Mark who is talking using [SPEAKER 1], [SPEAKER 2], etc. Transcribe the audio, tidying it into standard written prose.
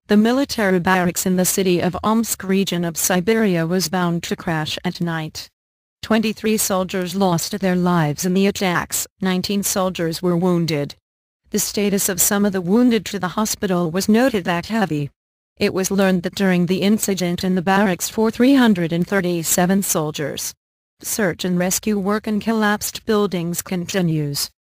[SPEAKER 1] The military barracks in the city of Omsk region of Siberia was bound to crash at night. 23 soldiers lost their lives in the attacks, 19 soldiers were wounded. The status of some of the wounded to the hospital was noted at heavy. It was learned that during the incident in the barracks for 337 soldiers, search and rescue work in collapsed buildings continues.